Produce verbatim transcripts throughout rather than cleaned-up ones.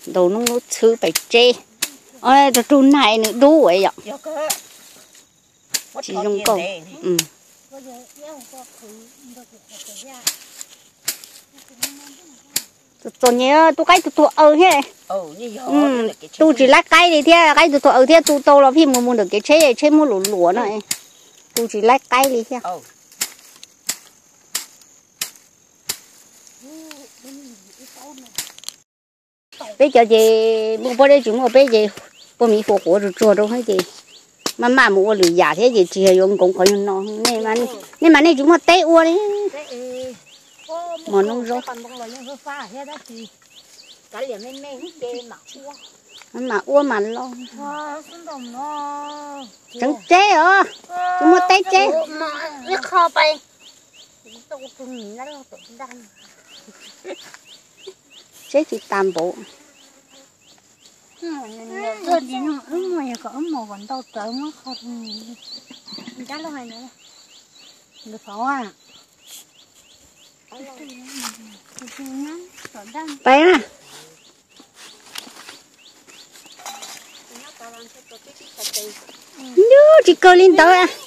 đầu nó nó thứ phải chê ơi nó trôn này nữa đu vậy ạ chỉ dùng công ừ tôi nhớ tôi cái tôi tôi ở thế ừ tôi chỉ lát cái đi thế cái tôi tôi ở thế tôi tôi là phim mà muốn được cái chế chế mua lúa lúa này tôi chỉ lát cái đi thế bây giờ gì mua bao nhiêu chúng mua bây giờ bao nhiêu hồ hồ rồi chua đâu hay gì mà mà mua lúa giả thế gì chỉ dùng cũng khỏi nó nên mà nên mà nên chúng mua tê uo đấy mà nông rau mà uo mà lo chẳng chế à chúng mua tê chế biết kho bay chế thì tam bộ tôi đi nó ấm mà có ấm màu vẫn đâu tới nó không chắc là này nữa được không à bay à nhớ chỉ cơ lên tới à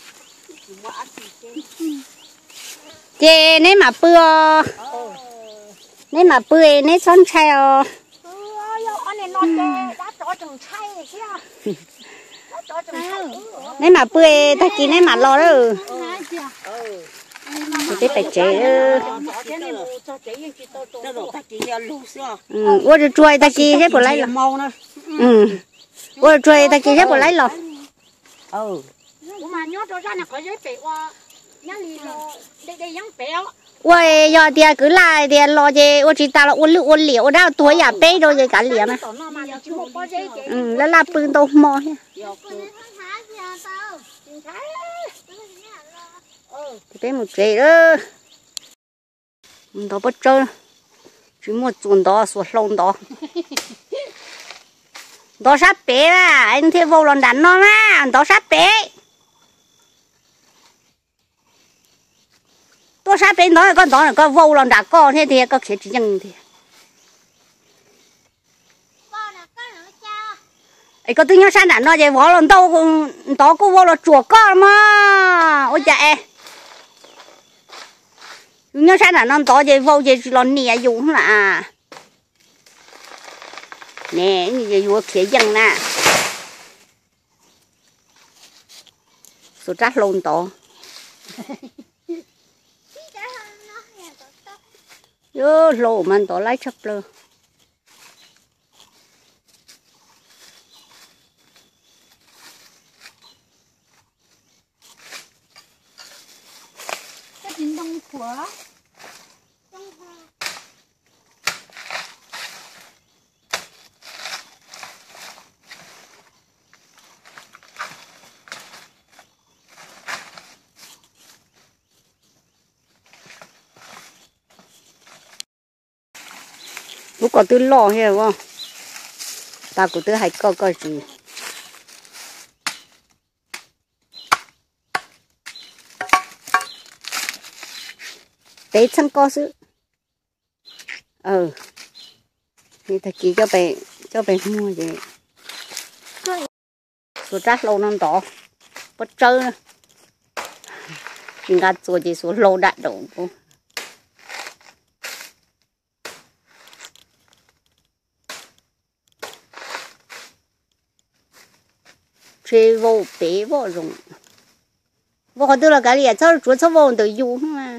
chè nếu mà bưa nếu mà bưa nếu son chay à nếu mà bươi ta chỉ nếu mà lo đó thì phải chế ừ tôi được chuối ta chỉ hết bỏ lấy rồi ừ tôi được chuối ta chỉ hết bỏ lấy rồi ừ ôi giờ thì cứ lại thì lo gì tôi chỉ ta là uốn lượn uốn liễu đó tuổi giả bé rồi gì cả liễu mà ừ là là bưng tô mò thì bé một chế đó đó bắt chơi chỉ một chuồn đó xuống lông đó đó sắp bé à anh thấy vô lần đánh nó mà đó sắp bé tôi sắp đến đó con đó là con vô lần đã con thế thì có sẽ chỉ nhận thì ấy có tôi nhớ sang đàn nó vậy vô lần đâu đó cô vô là chuột con mà ôi dạ nhớ sang đàn nó đó vậy vô vậy lần nè dùng là nè như vậy vô khía dân nè số trát lôn to yo lô mình tổ lấy chấp lơ cái gì đông của lúc có tôi lo hiểu không ta của tôi hay có cái gì tế chân có sự ừ thì thật kỳ cho bé cho bé mua gì số rác lâu năm đó bắt chơi chúng ta做gì số lâu đại đủ chơi vô bé vô dùng vô tôi là cái gì cho chúa cho vô từ du mà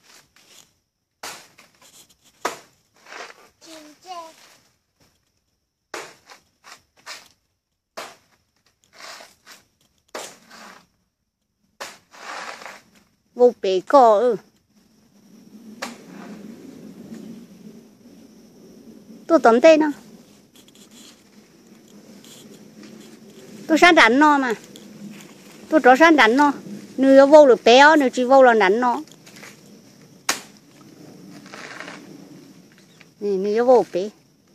vô bé co ừ tôi tóm tên nó tôi sang đánh nó mà tôi cho sang đánh nó nửa vô được béo nửa chỉ vô là đánh nó nè nửa vô bé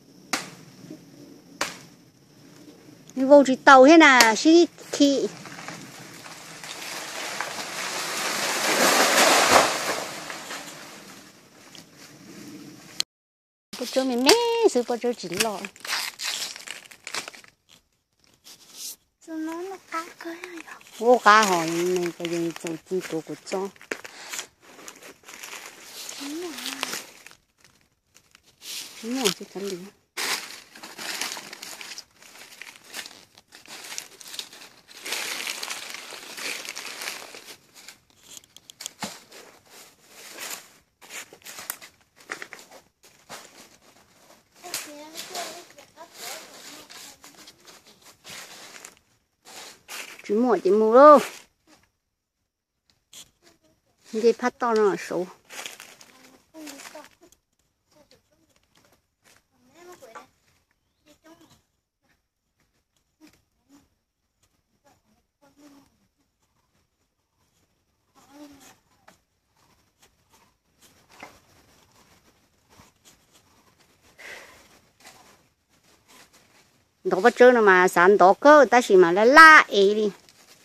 nửa vô chỉ tàu thế nào xí khi tôi cho mình mẹ sự bao giờ chỉ lo cho nó nó cá cái này vô cá hỏi này cái gì trồng chi tổ của cho đúng rồi chứ chắn đi chỉ mua chỉ mua đâu đi phát to nó số đó bắt trơn mà sản đó cơ ta chỉ mà là la ấy đi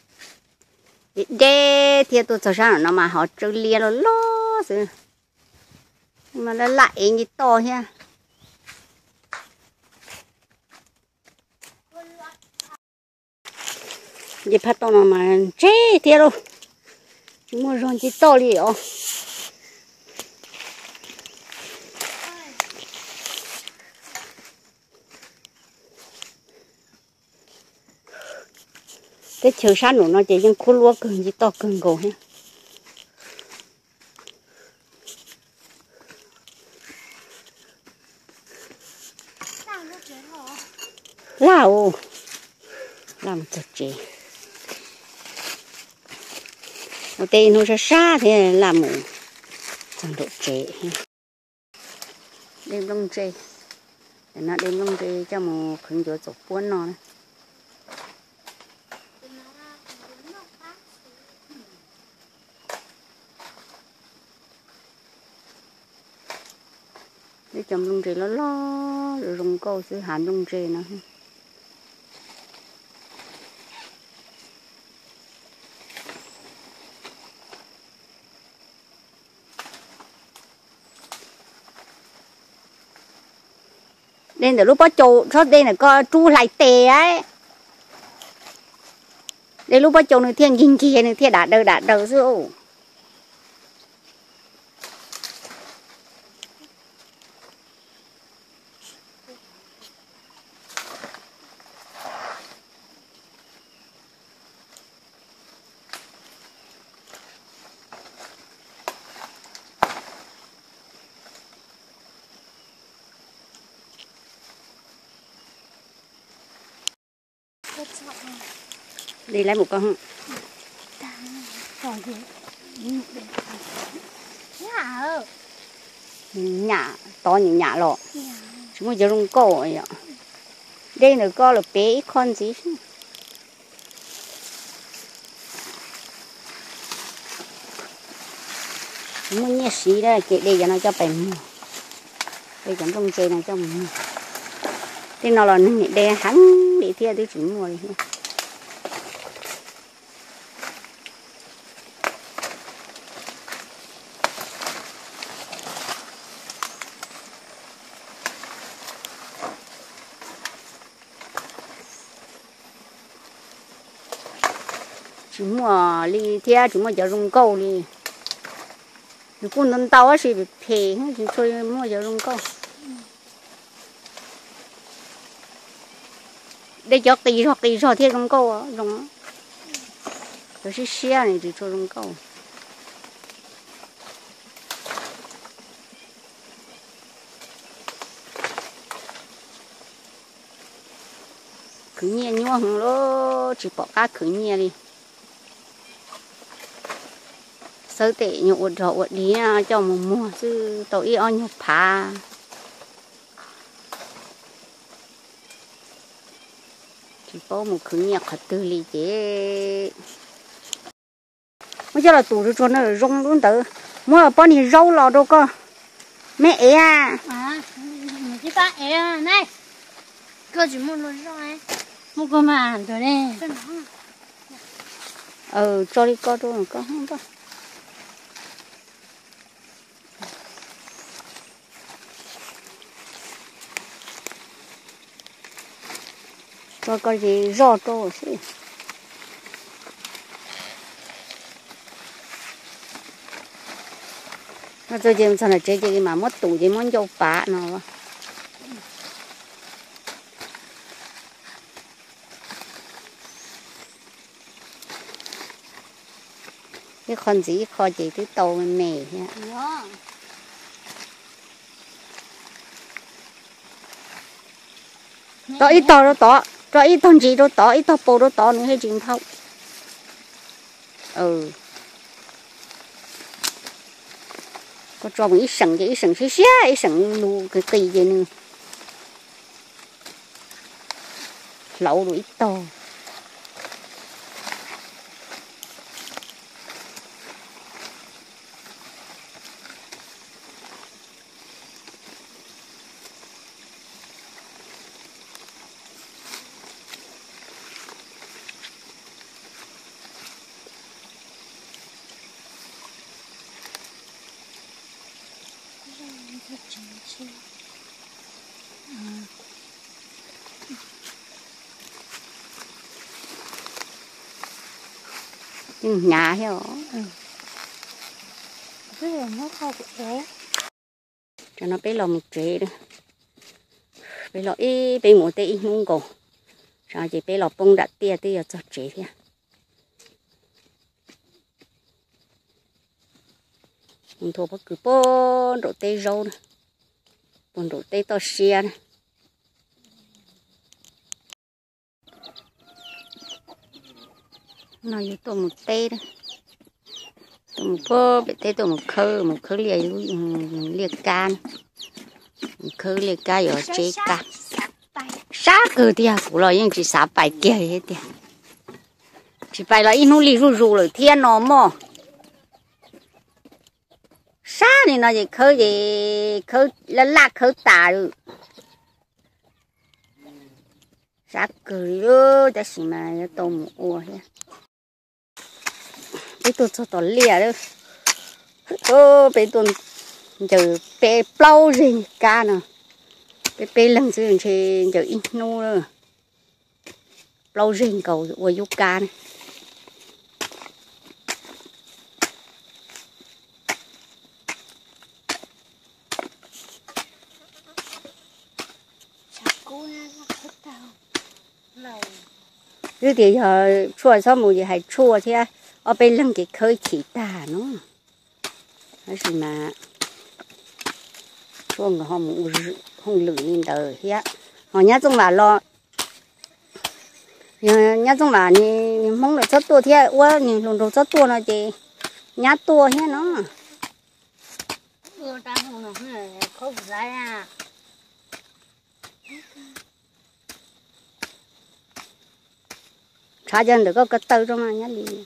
để thì tôi cho sang nó mà họ trơn liền nó lo rồi mà là la ấy như to ha đi phát to nó mà chế thì đâu mua rong chỉ to đi ó cái chiều sáng nó nó chỉ những khu lúa cần gì to cần gồ ha lao làm chật chì một tay nó ra xa thì làm một chẳng độ chế đêm lông chế để nó đêm lông chế cho một khẩn chỗ chụp cuốn nó để chồng lông chế nó lo rồi rung câu sẽ hàn lông chế nó nên từ lúc bắt chậu cho đây là có chu lại tè ấy đây lúc bắt chậu này thiên nhìn kia này thiên đã đầu đã đầu rồi đi lấy một con nhà to những nhà lọ chúng mình dùng cổ vậy ạ đây là co là bé con gì chúng mình nhẹ xí đây kệ đây cho nó cho bền đây chẳng trong chơi này cho mình đây nó là để hắn để theo tôi chỉ mua đi chúng mua đi theo chúng mua cho rung câu đi cũng nên tao á thì phê thì thôi mua cho rung câu để cho kỳ hoặc kỳ rồi thì rung câu rung rồi xí xí này thì cho rung câu cứ nhẹ nhua hằng lô chỉ bỏ cá cứ nhẹ đi sơ tệ nhụ rồi đi cho một mùa chứ tội o nhục phá chỉ có một cứ nhẹ khát tư lý chế bây giờ là tủ cho nó rong luôn tới mua bao nhiêu rau lò đâu cơ mẹ ấy à à cái ba ấy này cơ chỉ mua luôn rồi mua cơ mà rồi đây ừ cho đi co đâu có không đâu có cái gì rau trâu xí nó cho chị sao là chơi chị mà mất tủ chị muốn dâu phá nó cái con gì kho chị cái tàu mè nha to ít to đó to cho ít thằng gì đó to ít to bầu đó to nữa hay chừng thâu ừ có cho một ít sừng cái ít sừng xí xí ít sừng lu cái cây gì nữa lẩu rồi ít to nhà hiểu cái này nó không có cho nó bé lòng chế đó bé lọ ý bé một tê không có sao chỉ bé lọ bông đặt tia tia cho chế thế mình thua bất cứ bốn độ tê rau này bốn độ tê to xia này nó như tôm một tê đấy tôm một phô bị tê tôm một khơ một khơ liệt liệt can một khơ liệt ca ở chế ca sát cơ thì cũng là những chỉ sát bài kia hết đi chỉ bài là ít nụ lì ru ru rồi thiên nó mò sát thì nó gì khơ gì khơ lá lá khơ tà rồi sát cơ đó ta xí mà tôm một ô hết bé tôi cho tao lìa đó ô bé tôi giờ bé plau gì cá nè bé bé lần xưa thì giờ ít nô nữa plau gì cầu của du cá này cứ thì giờ chua xong một gì hay chua thế ở bên lưng cái khơi chỉ tà nó cái gì mà chua người họ muốn không lử nhìn đời hết họ nhát trong mà lo nhát trong mà ni mong được rất tua thế quá ni luôn được rất tua nó chị nhát tua hết nó tua ta không được không phải à trả dân được có cái tơ trong mà nhát đi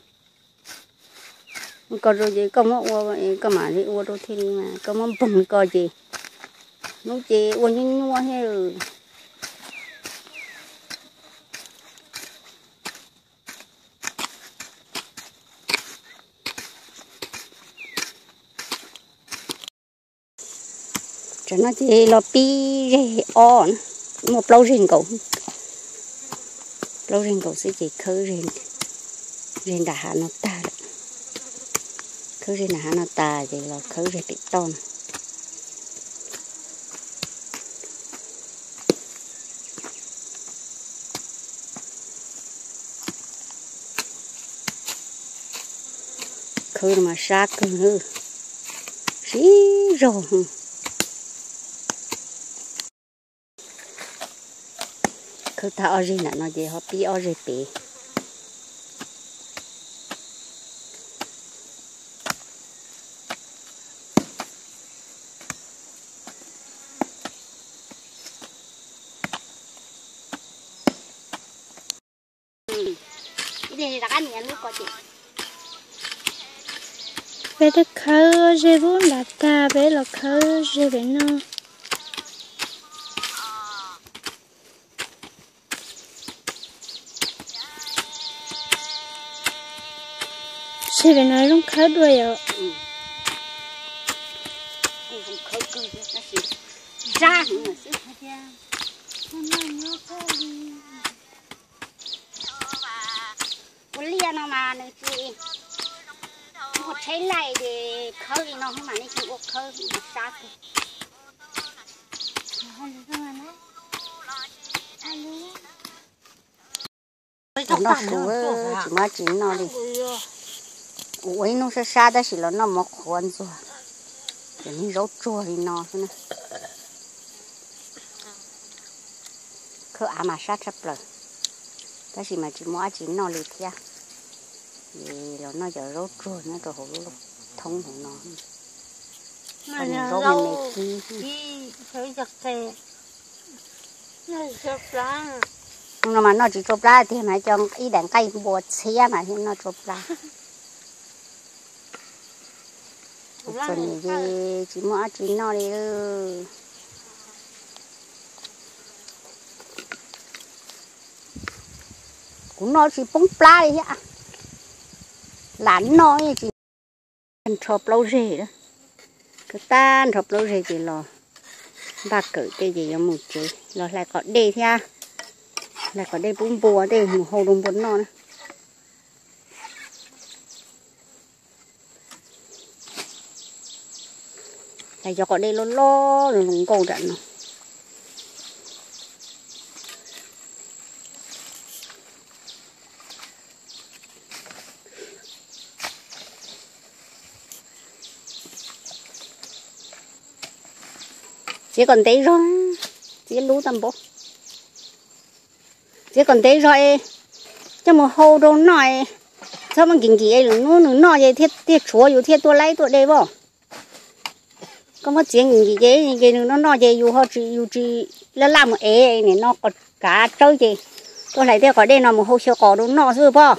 có rồi gì có món uo có mà đi uo đâu thì mà có món bùng có gì nó chỉ uo như nhua hay rồi cho nó chỉ lo pi rẻ on một lâu rền cầu lâu rền cầu sẽ chỉ khơi rền rền đã hạ nó ta đấy khơi rền đã hạ nó ta thì là khơi rền bị ton khơi mà sát cơ nữa xí rồi cứ ta ở gì nè nó gì họ bị ở gì bị đi ra cái miệng nước có chị bé đã khơi rồi vốn đã ta bé là khơi rồi bé nó sẽ phải nói luôn khá đuôi ạ. Ra mà này chị một trái này thì khơi thì nó không mà này chị ốc khơi mà sát nó sủa chỉ mà chín nó đi ủi nó sẽ xa đó chỉ là nó mọc khoan rồi để nó rau chua thì nó thế này khơi à mà sát sắp rồi đó chỉ mà chỉ mua chín nó liền theo thì là nó giờ rau chua nó rồi hổ lúc thông hổ nó mà rau mình mệt đi thấy giật xe nó chụp lá nhưng mà nó chỉ chụp lá thì mà cho ý đèn cây bùa xe mà thì nó chụp lá cho nên gì chỉ mua chín nó đi cũng nó chỉ bông pla đi ạ lán nó chỉ chụp lâu rễ đó cái tan chụp lâu rễ chỉ lo ba cỡ cái gì một chế rồi lại có đây theo lại có đây bún bùa đây một hồ đồng bún nó lại cho có đây lo lo rồi lùng cầu trận nó chỉ còn đấy rồi chỉ lú tầm bộ chỉ còn đấy rồi cho một hồ đồ nói sao mà kinh kỳ ấy nó nó nói vậy thiết thiết chúaอยู่thiết tôi lấy tôi đâyบ่có một chuyện gì vậy cái nó nói vậyอยู่họ chỉอยู่chỉ là làm một ấy này nó có cả trâu gì tôi lấy theo có đây là một hồ sơ cỏ đồ nó rồiบ่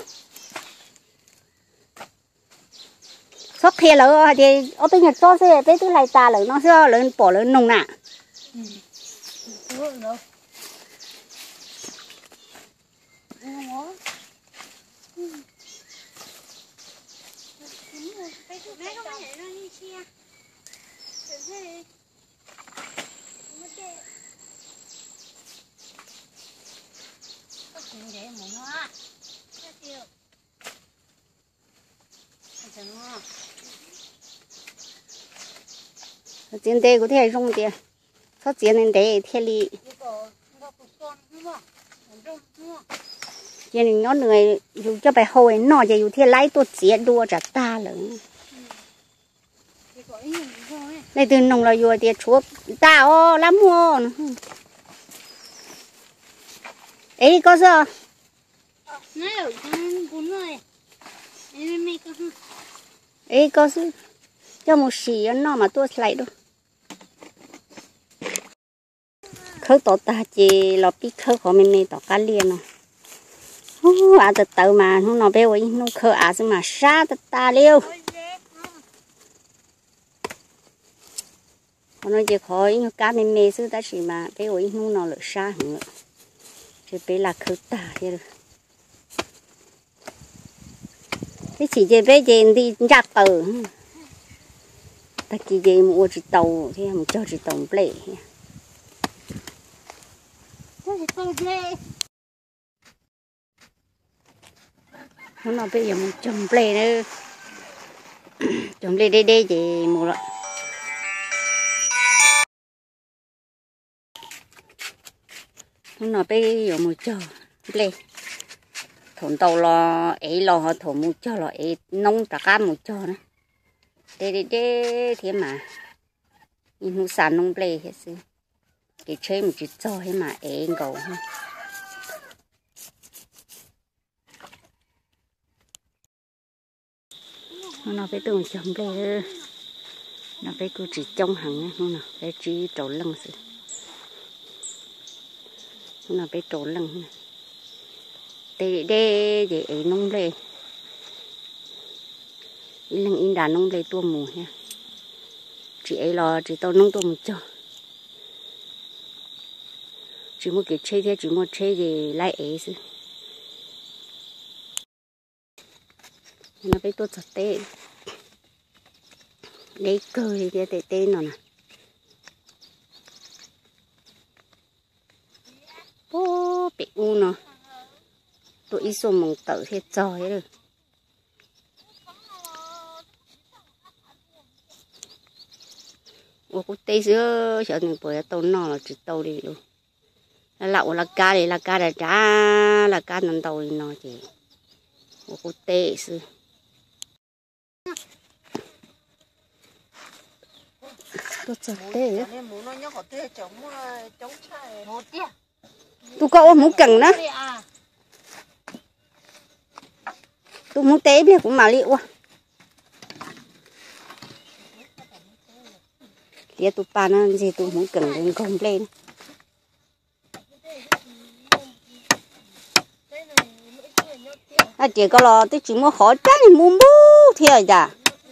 sóc kia là thì ở bên nhật cho xe bên tôi lại ta là nó sẽ lên bỏ lên nồng nạ tiền đây có thể dùng tiền sao tiền nên để thiên lý tiền nó người dùng cho bài hồi nó chỉ dùng thiên lấy tôi tiền đua trả ta lớn này từ nông là dùng tiền chúa ta ô lắm mua ấy có sao ấy có sao cho một xí nó mà tôi lại đâu khơi tổ ta chỉ là biết khơi của mình này tổ cá liền nó à từ từ mà nó nó béo ấy nó khơi à mà xa từ ta liêu nó chỉ khỏi nó cá mình mê sư ta chỉ mà béo ấy nó nó lỡ xa nữa chỉ bé là khơi ta thế rồi cái chỉ chỉ bé gì đi giặt ở ta chỉ gì mua chỉ tàu thì không cho chỉ tàu plei nó nói bây giờ một chồng plei nữa chồng plei đây đây gì một rồi nó nói bây giờ một chồng plei thôn tàu lo ấy lo họ thôn một cho lo ấy nông trả cá một cho nữa đây đây đây thế mà nhưng nó sản nông plei hết sư cái chơi một chút cho hết mà ấy cầu ha nó phải từng chồng plei nó phải cứ chỉ trong hàng nó nào phải chỉ trổ lưng sư nó phải trổ lưng đây đây để ấy nông plei lưng in đàn nông plei tua mù ha chị ấy lo chị tao nông tua một cho chỉ một cái chơi thế chỉ một chơi gì lại ấy chứ nó phải tốt chặt tê lấy cơ thì thế tê tê nó nè ô bị u nó tụi ít số mong tự thế trời rồi tây xưa sợ nên bữa tàu nó là chỉ tàu đi luôn là lậu là cá đi là cá là trả là cá nằm tàu nó chỉ cô tê xưa tôi chặt tê tôi có muốn cần đó tôi muốn té biết cũng mà liệu quá thì tôi pa nó gì tôi muốn cần lên không lên à chỉ có lo tôi chỉ muốn hỏi cái này muốn bú thì à dạ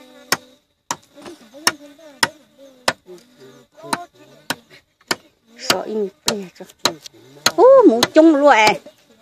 sợ im bè cho ô muốn chung luôn à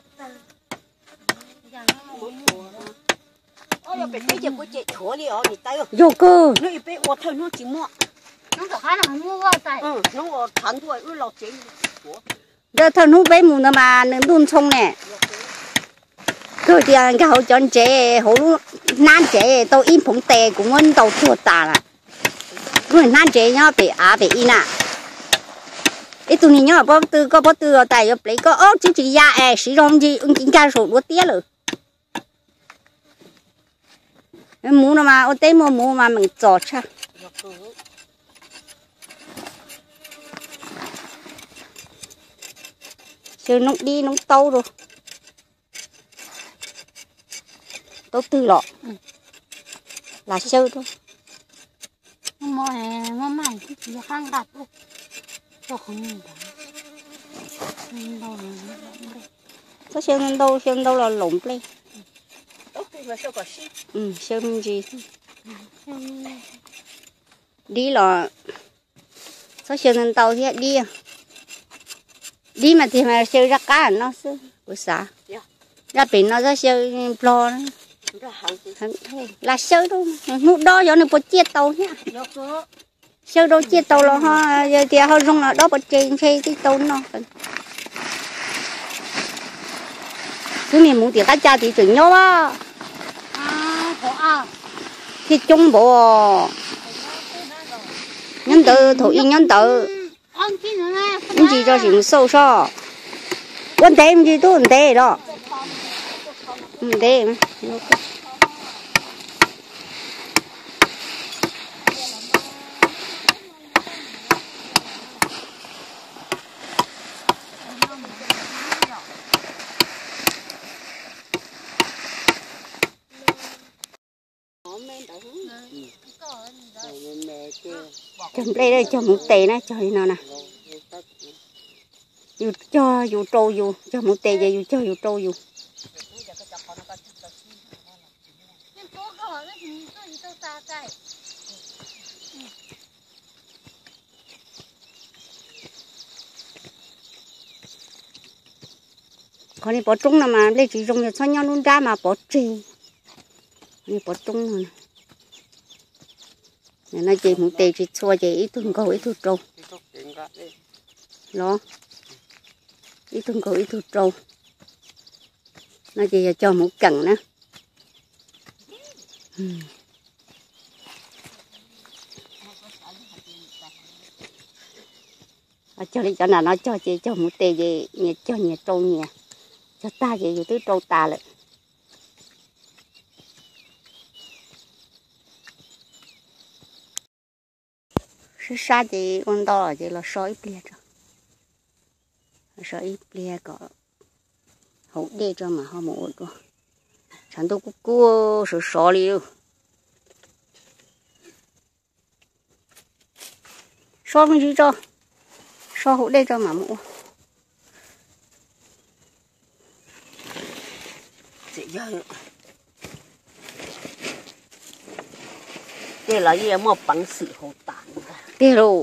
vô cơ nó bị ô thôi nó chỉ mua nó có khá là mua vào tại ừ nó thằng thôi nó lọt chế giờ thằng nó bé mù nó mà nó đun xong nè rồi thì cái hậu chọn chế hậu nan chế tàu im phồng tè cũng ăn tàu thua tà là rồi nan chế nhá bị à bị in à ít tụi mình nhá bao tư có bao tư ở tại 옆 lấy có ớt chứ chỉ ra à sử dụng gì ứng chính ca số đua tía rồi mù nó mà ở đây mù mù mà mình chọt cha chơi nó đi nó tàu rồi tàu tư lọ là sâu thôi mua này mua mày thì chỉ khang đặt thôi cho không nhìn đâu có sâu nên đâu sâu đâu là lủng lên ừ sâu gì đi là có sâu nên tàu thì đi đi mà thì mà sâu ra cá nó sâu của xã ra biển nó ra sâu lo là sâu đâu lúc đó giờ nó có chia tàu nhá sâu đâu chia tàu là ha giờ thì họ dùng là đó bật trên xe cái tàu nó cứ mình muốn tiền cá cha thì chuẩn nhau á à có à thì chung bộ nhân tử thủ in nhân tử ăn cái nữa nè anh chỉ cho chúng sâu so vấn đề gì tôi vấn đề đó vấn đề mà chấm đây đây cho một tê này cho nó nè dù cho dù trâu dù cho một tê vậy dù cho dù trâu dù con này bỏ trúng là mà lấy chỉ dùng để cho nhau luôn ra mà bỏ trì này bỏ trúng rồi này nó chỉ một tê chỉ xua chỉ ít thùng cầu ít thùng trâu đó ít thùng cầu ít thùng trâu nó chỉ là cho một cẳng nữa ừ. cho đi cho nào nó cho chị cho một tê gì nhẹ cho nhẹ trâu nhẹ cho ta vậy rồi tới trâu ta lại sự xa thì con to thì là sói bia cho sói bia có hậu đê cho mà họ một rồi chẳng tôi cũng cua sự sói đi đâu sói mình gì cho sói hậu đê cho mà mua đây là gì mà bằng sự hậu tàn đi rồi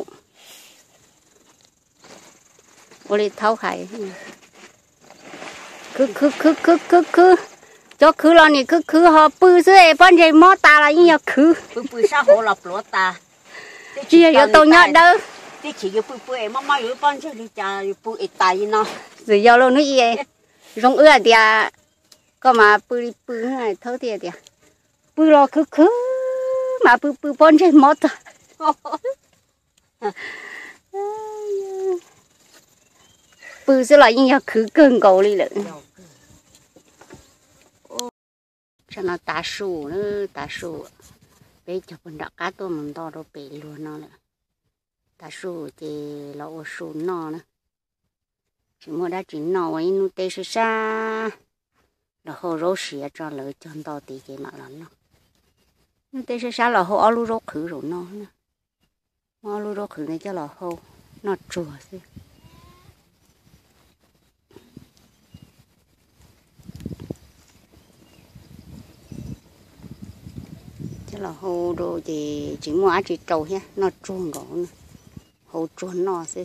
我哋偷係，cứ cứ cứ cứ cứ cứ cho cứ lo này cứ cứ họ bự dưới bên dưới mót ta là như cứ bự bự sao họ lập lúa ta chỉ là tôi nhớ đâu cái chỉ cái bự bự em mà mà ở bên dưới thì cha bự ít tay nó rồi giờ luôn nữa gì rong ưa thì có mà bự bự này thâu thì thì bự lo cứ cứ mà bự bự bên dưới mót ta bự sẽ là những khứ cơn cầu đi lận cho nó tá sù nữa tá sù bây giờ mình đã cá tôi mình to đâu bị luôn nó nữa tá sù thì lẩu sù no nữa chỉ mua đã chỉ no ấy nu tê sơ sa là hồ rô xìa cho lỡ chân to tí cái mà lắm nó nu tê sơ sa là hồ alu rô khử rồi no nữa alu rô khử này cho là hồ nó chùa xí cho là hồ đồ thì chỉ mua chỉ trầu ha nó chuồn gỗ nữa hồ chuồn nó xí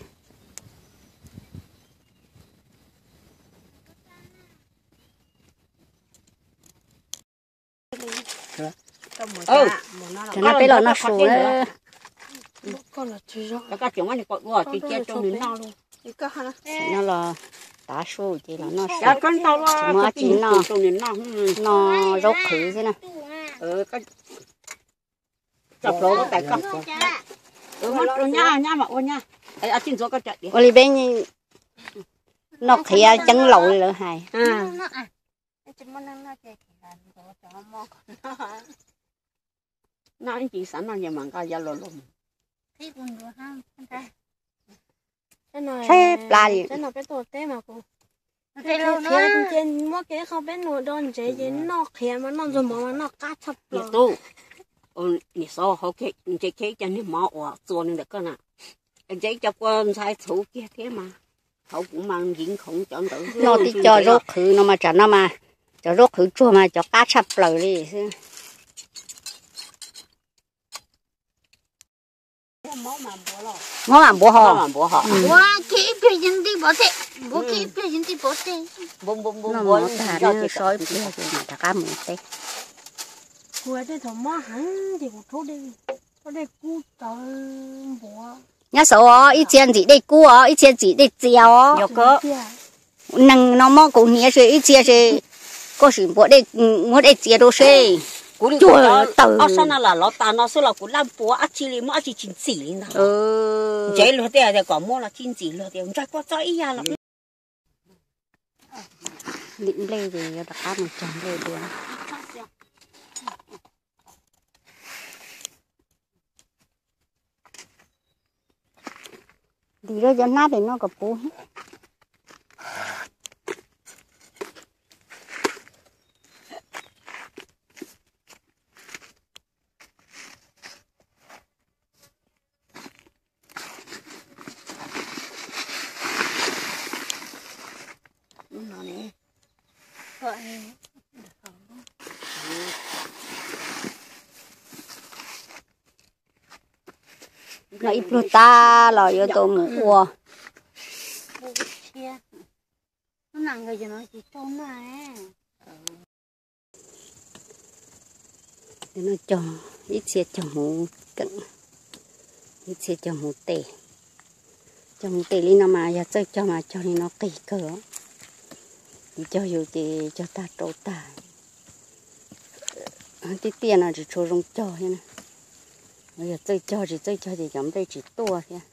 ừ cho nó bây giờ nó sù đấy con là chưa rõ các cái chuyện này có gọi thì chia cho mình no luôn nó là tá sù thì là nó dạ con tao lo chỉ mua chỉ nó cho mình no nó rốt khử thế này ừ cái chọc lỗ có tại con ừ mà rồi nha nha mà ôi nha ấy à xin số cái chạy đi ôi bên nó khía chân lậu rồi hài à nó anh chị sẵn nó nhà mình coi ra lỗ luôn thế là gì thế nào cái tổ tế mà cô thế trên mua cái không biết nồi đòn chế chế nó khé mà nó rồi mà nó cắt chập rồi tu ôn你说好给你这给叫你妈我做你的个呢这叫con sai thủ kia thế mà họ cũng mang dính không chọn tự nó đi cho rốt khử nó mà cho nó mà cho rốt khử chua mà cho cá chập lời đi máu mà bố lo ngó làm bố họ làm bố họ wow cái bây giờ đi bỏ thế bố cái bây giờ đi bỏ thế bông bông bông nó bông muốn thả nó sói bia thì mà thả cá mù tê cuối đây thằng má hắn thì cũng thôi đi có đây cú tao bỏ nhá số ó ít tiền gì đây cua ó ít tiền gì đây chéo ó nhiều cơ nâng nó mò cũng nhẹ rồi ít tiền rồi có sự bố đây muốn đây chéo đâu rồi chùa tử ở sau là nó ta nó sẽ là cũng làm bố ăn chi li mà ăn chi chín chỉ linh ừ chế luôn thế là có mua là chín chỉ luôn thì trái qua trái ya là định lên thì đặt cá một chồng lên luôn đi ra cho nát thì nó có bố nó ít luôn ta là yếu tố mùa nó nặng rồi cho nó chỉ trốn này nó cho ít xe cho hũ cận ít xe cho hũ tê cho hũ tê đi nó mà giờ chơi cho mà cho đi nó kỳ cỡ thì cho dù thì cho ta trâu ta cái tiền là chỉ cho rong cho thế này bây giờ chơi cho thì chơi cho thì giống đây chỉ tua thế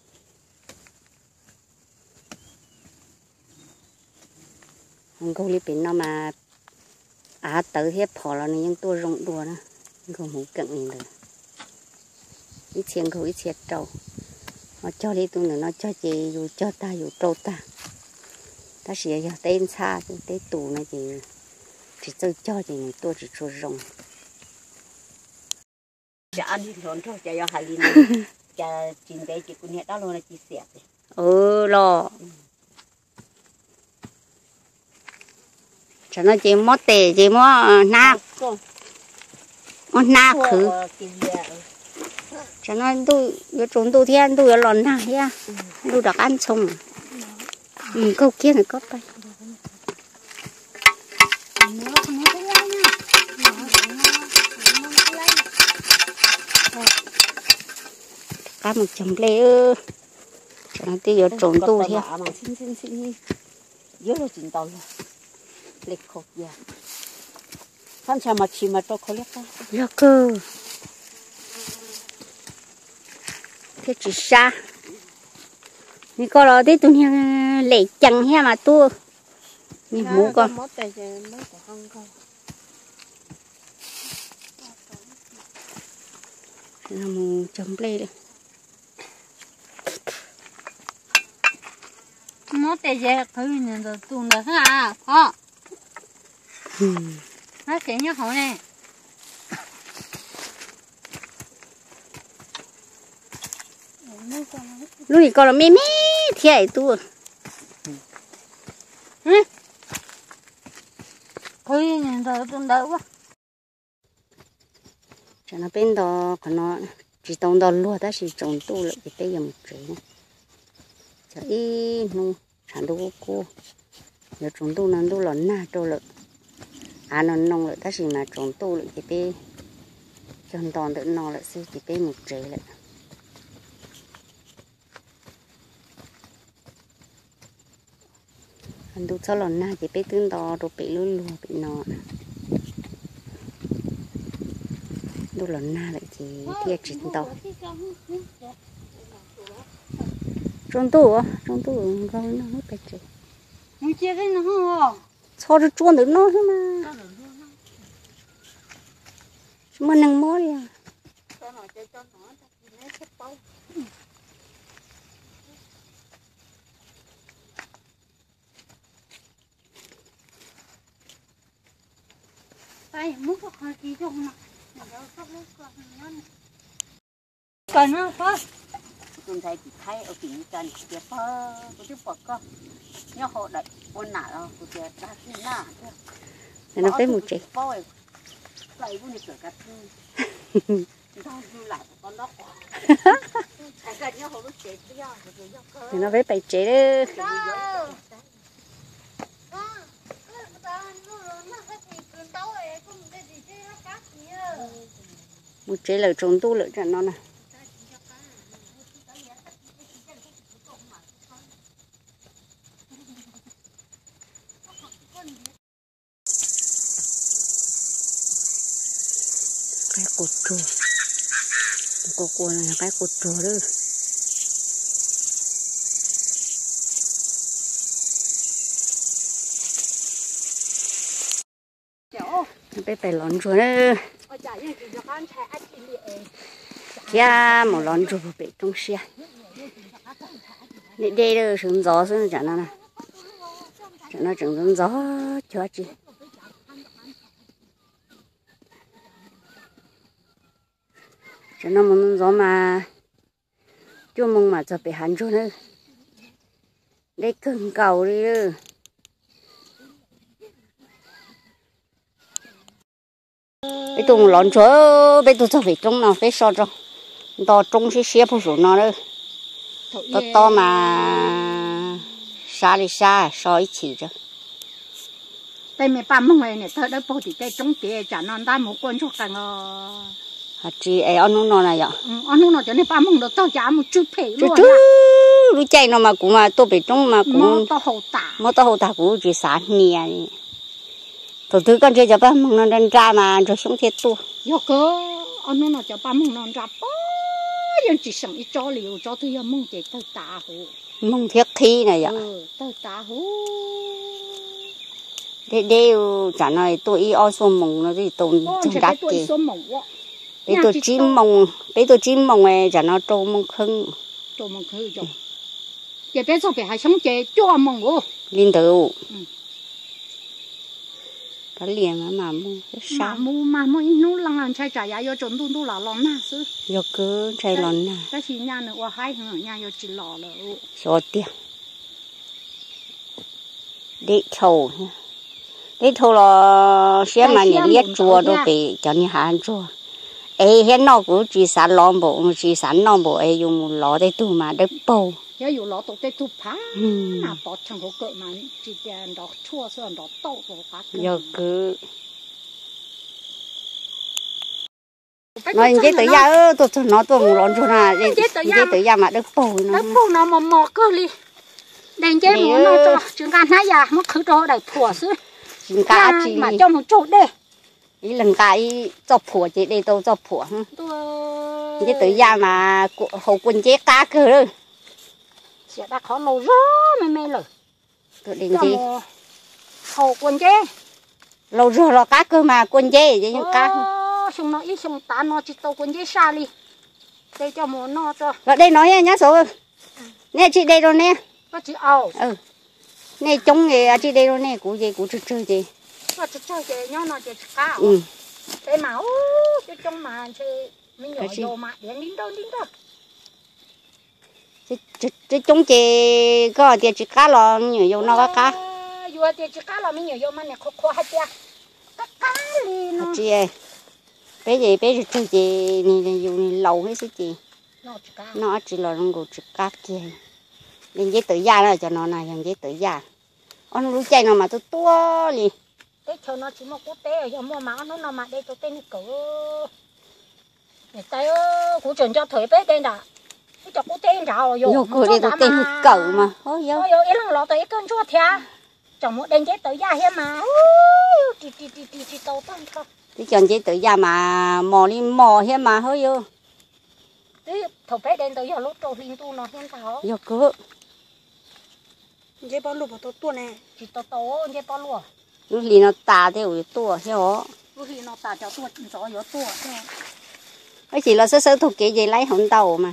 không có lý bình nó mà à tự hết phò là những tua rong đùa đó không muốn cận mình được ít tiền không ít tiền trâu nó cho đi tụi nó cho chị dù cho ta dù trâu ta ta sẽ giờ tên xa thì tên tù này thì chỉ chơi cho thì người tôi chỉ cho rong chả ăn thì lớn thôi chả hai linh chả chín đấy chỉ cũng hiện đó luôn là chỉ xẹt ừ lo cho nó chỉ mót tệ chỉ mót na mót na khử cho nó tôi cái trốn tôi thiên tôi lòn na ya tôi đặc ăn xong ừ câu kia này có tay cá một chấm lê ơ cho nó tiêu vô trốn tu theo mà xin xin xin nhớ là chín tàu rồi lịch khóc ya hắn sao mà chỉ mà tôi khó lắm ta lo cơ thế chỉ xa 你搞了的东西来讲下嘛多，你木个。là mù chấm play đây mót tê dê khơi nhìn rồi tuôn được ha họ nó sẽ nhớ họ nè lúc này còn là mê mê thì ấy tu khơi nhìn rồi tuôn đỡ quá cho nó bên đó còn nó chỉ trồng đó lúa đó chỉ trồng tu lại thì bây giờ một trái này cho ít nu sản đồ cô giờ trồng tu nó tu lớn na tu lại à nó nông lại đó chỉ mà trồng tu lại thì bây cho toàn tự nó lại xí thì bây một trái lại anh tu cho lớn na thì bây tương đó rồi bị lúa lúa bị nọ đồ lớn na lại thì thiệt chín to trong tủ á trong tủ rau nó hết bạch rồi không chia cái nó không cho nó chuồn được nó thôi mà mà nâng mó đi à tay muốn có hơi gì không mà còn nó có con thấy chị thấy ở phía trên kia phơ có chút bọt có nhớ họ đẩy con nã rồi có thể ra khi nã để nó tới một chị lại cũng được cả thư tao du lại con nó thì nó với bạch chế đấy một chế là trồng tu lợi cho nó nè cái cột trụ cột cột này là cái cột trụ đó bây phải lón chuối nữa kia một lón chuối bị trong xe để đây là sương gió sương chả nó nè chả nó chẳng sương gió cho chị chả nó muốn gió mà chưa mong mà cho bị hắn chuối nữa đây cưng cầu đi nữa bây tụng lón chúa bây tụng cho phải trông nào phải so cho to trông sẽ xếp phụ nó nữa to to mà xa đi xa so ít chỉ cho đây mẹ ba mông này này thôi đấy bố thì đây trông kia chả non ta một con chốt càng hạt chị ấy ăn nó này ạ ăn nó cho nên ba mông nó tao chả một chút phê luôn chú lúc chạy nó mà cũng mà tôi bị trông mà cũng mò to hậu tả mò to hậu tả cũng chỉ sáng nhẹ tôi thứ con chơi cho ba mông nó lên ra mà rồi xuống thiệt tu yo cơ ăn nó cho ba mông nó ra bao giờ chỉ sống ít cho liều cho tôi mông chỉ tao tả hồ mông thiệt thi này ạ tao tả hồ để đều trả lời tôi y o số mông nó thì tôi chẳng đắt kì bây tôi chim mông bây tôi chim mông này trả nó trâu mông khưng trâu mông khưng rồi giờ bây giờ phải hai sống chơi cho mông ô linh tử cái liền mà mà mua mà mua mà mua nô lăng lăng chạy chạy ya trốn tung tung là lon na sư yo cứ chạy lon na cái gì nhà nữa qua hai thằng nhà yo chỉ lò了 số tiền đi thầu đi thầu là xe mà nhà liệt chùa đâu bị cho nhà hàng chùa ấy hiện nó cũng chỉ sản lon bộ chỉ sản lon bộ ấy dùng một lọ để tu mà để bầu giờ dùng lọ tụt để tu phá à bỏ chẳng có cỡ mà chỉ tiền đó chua sơn đó tàu rồi phá yo cứ nói như tới giờ tôi tôi nói tôi muốn lon cho na như tới giờ mà được bầu nó được bầu nó mà mò cơ đi đèn chế muốn nó cho trường can hái già mất khử cho đầy thủa xứ trường cá chỉ mà cho một chỗ đây ý lần cái cho phủa chị đây đâu cho phủa như tới giờ mà hậu quân chế cá cơ rồi sẽ đã khó nấu rõ mày mày rồi tôi định gì hậu quần dê lâu rồi lo cá cơ mà quần dê vậy nhưng cá xong nó ít xong ta nó chỉ tàu quần dê xa đi đây cho mùa nó cho ở đây nói nhá số nè chị đây rồi nè có chị ảo ừ nè chống nghề chị đây rồi nè cụ gì cụ chơi chơi gì có chị chơi gì nhau nó chị cá ừ thế mà chứ trong mà chơi mình nhỏ vô mà đến đến đâu đến đâu chứ chứ chống chị có tiền chị cá lo nhiều vô nó có cá vừa tiền chị cá lo mình nhỏ vô mà này khó khó hết chưa cá cá đi nó chị ơi bé gì bé chơi gì này dùng lâu hết sức chị nó chị cá nó chỉ là nó chỉ cá kia nên dễ tự gia rồi cho nó này làm dễ tự gia ông lú chay nào mà tôi to liền cái cho nó chỉ một cú té rồi mua mà nó nó mà đây tôi tên cỡ người ta cũng chuẩn cho thời bé đây đã cái cho cú té rồi vô cửa đây tôi tên cỡ mà ôi vô ôi ôi lăng lọ tới cơn chua thia chồng một đèn chết tới gia hết mà chị chị chị chị chị tàu tăng không cái chọn dễ tự gia mà mò đi mò hết mà hơi vô cái thầu bé đèn tới giờ lúc trâu hình tu nó hiện thảo vô cửa dễ bao lụa bao tua này chỉ tàu tàu dễ bao lụa lúc lì nó tà thế ủi tua thế hả lúc lì nó tà cho tua gió gió tua cái chỉ là sơ sơ thuộc cái gì lấy hồng tàu mà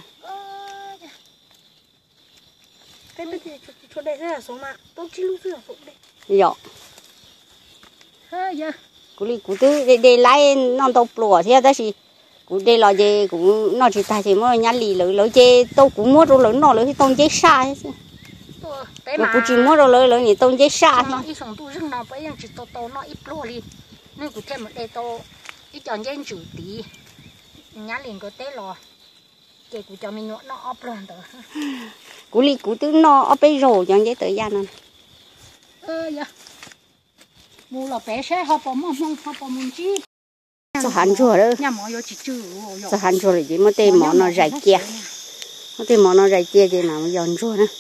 cái bên này chỗ đây rất là số mà tôi chỉ lúc xưa số đây dạ hơi giờ cú li cú tư để để lấy non tàu plua thế đó thì cú để lo gì cũng nó chỉ thay chỉ mua nhà lì lỡ lỡ chơi tàu cũng mua rồi lỡ nó lỡ thì tàu chơi xa hết mà cú chỉ mua rồi lỡ lỡ thì tàu chơi xa nó ít sống tu rừng nó bây giờ chỉ tàu tàu nó ít plua đi nên cú thêm một đây tàu ít chọn dân chủ tí nhà liền có té lò chị cú cho mình nó ốp rồi đó cú li cú tư nó ở bên rồi cho dễ tự gia nó ơ dạ mua là bé xe họ bỏ mông mông họ bỏ mông chi sao hắn rồi đó nhà mọi người chỉ chữ sao hắn rồi là gì mà tên mỏ nó rải kia mà tên mỏ nó rải kia thì nào mà giòn rồi nữa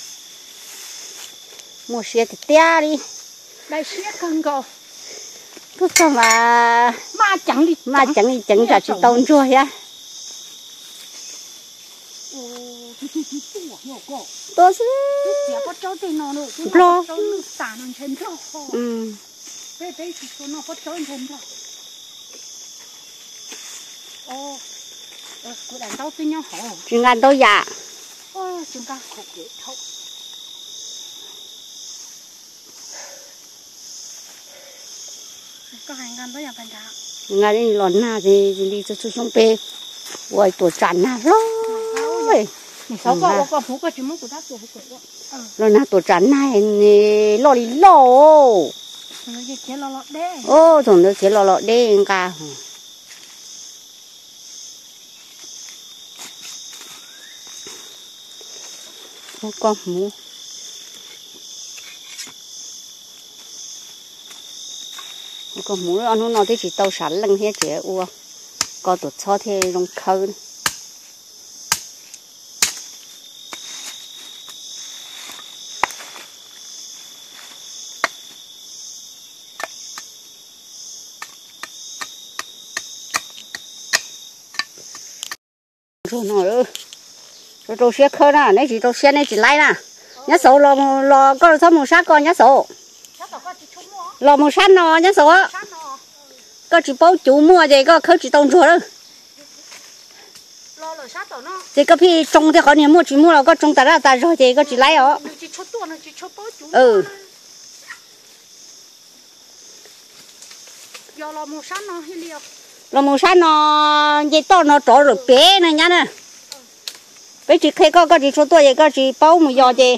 mua xe thì tea đi đây xe cần cầu cứ sao mà mà chẳng đi mà chẳng đi chẳng ra chỉ tông rồi á tôi sẽ có cháu thì nó nữa lo xả nó chân thôi ừ đây đây chỉ có nó có cháu chân thôi ô cứ đánh tao xin nhau hổ chuyện ăn tôi dạ ô chúng ta khổ dễ thôi có hành gan tới nhà bạn đã ngày đi lòn na thì đi cho chú xong pe quay tuổi tràn na rồi sáu con con phú có chỉ muốn của ta của của rồi na tuổi tràn này lo đi lo nó chỉ chế lo lo đê ô thằng nó chế lo lo đê cả ô con mù con mù ăn nó thì chỉ tàu sắn lưng hết chứ ua có tụt cho thế trong khâu rồi nó rồi rồi xe khơi nè này chỉ rồi xe này chỉ lấy nè nhá sổ lò lò có thơm mù sát con nhá sổ lò mù sát nó nhá sổ có chỉ bao chủ mua gì có khơi chỉ tông rồi đó thì có khi trồng thì có nhiều mua chỉ mua là có trồng ta ra ta rồi thì có chỉ lấy đó ừ lò mù sát nó gì to nó trổ rồi bé này nhá nè bây chỉ khi có có chỉ số tuổi có chỉ bao một giờ gì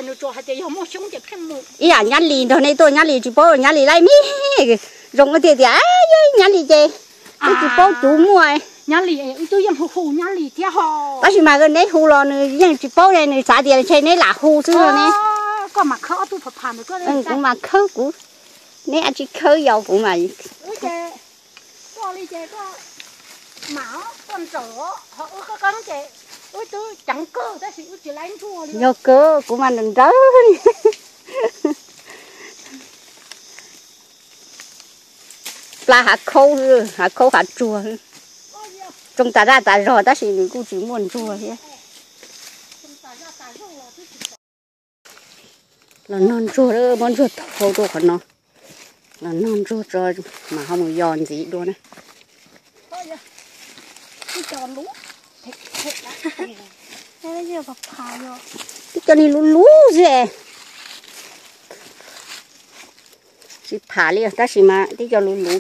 ý à nhát lì thôi này tôi nhát lì chỉ bao nhát lì lại mi rồng cái tiền thì ai nhát lì gì tôi chỉ bao chủ mua nhát lì tôiยังหูnhát lì thế họ bác sĩ mà cái này hù lo nàyยังchỉ bao này này trả tiền chơi này là hù chứ rồi này có mà khơi tôi phải phàm được cái ừ cũng mà khơi cũng này anh chỉ khơi dầu cũng mà có đi chơi có máu con sổ họ có con chơi ôi tôi chẳng cơ ta chỉ chỉ lấy thua đi vô cơ của mình đừng rớ là hạt khô hạt khô hạt chua trong ta ra ta rồi ta chỉ cũng chỉ muốn chua thế là non chua đó món chuột thô đồ của nó là non chua cho mà không giòn gì luôn á cái trò lú thịt thịt đó cái gì bọc phà rồi cái cho đi lú lú gì chỉ phá đi ta chỉ mà cái cho lú lú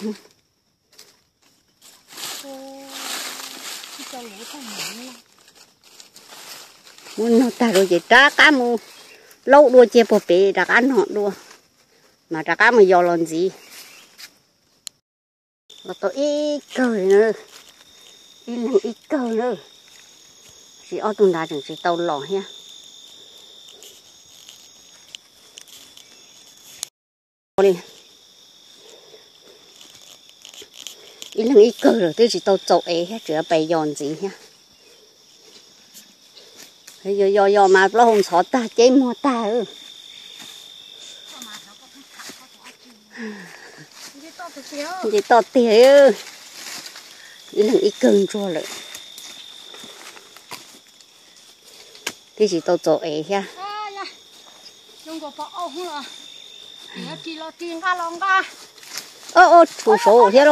cái trò lú thằng này muốn nó ta rồi chỉ trả cá mu lâu đua chia bột bể đã ăn họ đua mà đã cá mà giò làm gì là tôi ít cười nữa ít lần ít cười nữa chỉ ở tuần đá chẳng chỉ tàu lò ha đi ít lần ít cười rồi tôi chỉ tàu chậu ấy hết chỉ bày giòn gì ha bây giờ giờ giờ mà nó không sợ ta chế mua ta ư gì to tiền ư ít lần ít cưng cho lại thì chỉ tàu chậu ấy ha dùng cái bao ông là thì chỉ là tiền cá lòng cá ô ô thủ số thế đâu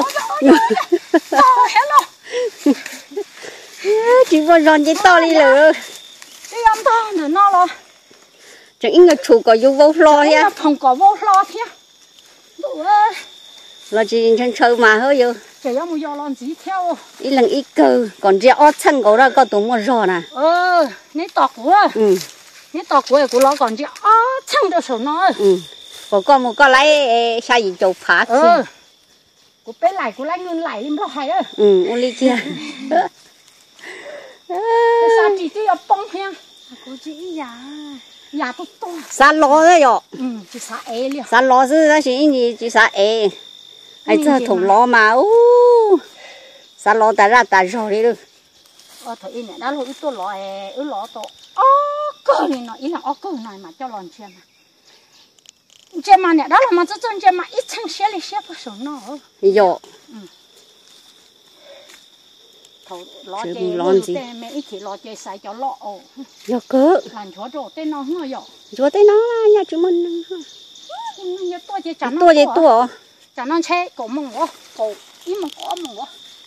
chỉ vào giòn chế to đi rồi cái ông to nữa nó lo chẳng ít người chủ có vô vô lo ha không có vô lo thế đủ ơi là chỉ chân chơi mà hơi vô chỉ có một giờ làm gì theo ít lần ít cơ còn riêng ót chân của nó có tụi mua giò nè ờ nấy tọt của ừ nấy tọt của của nó còn riêng ót chân được số nó ừ có con một con lấy sao gì chụp phá ờ của bé lại của lấy ngân lại lên đó hay á ừ ô ly kia sao chỉ chỉ ở bông ha cô chỉ già già tôi to sao lo đấy rồi ừ chỉ sao é liền sao lo chứ đó chỉ gì chỉ sao é ai chơi thùng lo mà u sao lo ta ra ta rồi đi được ờ thôi này đã lo ít tôi lo é ít lo to ó cơ này nó ít là ó cơ này mà cho lòn chuyện mà chuyện mà này đó là mà cho chân chuyện mà ít chân xe đi xe phải số nó rồi thầu lo chơi mẹ ít thì lo chơi sai cho lọ ồ rồi cứ làm chúa trổ tên nó hơi rồi chúa tên nó nhà chúng mình nhà tôi chơi chẳng tôi gì tôi chẳng nó chơi cổ mông quá cổ ít mà có mông quá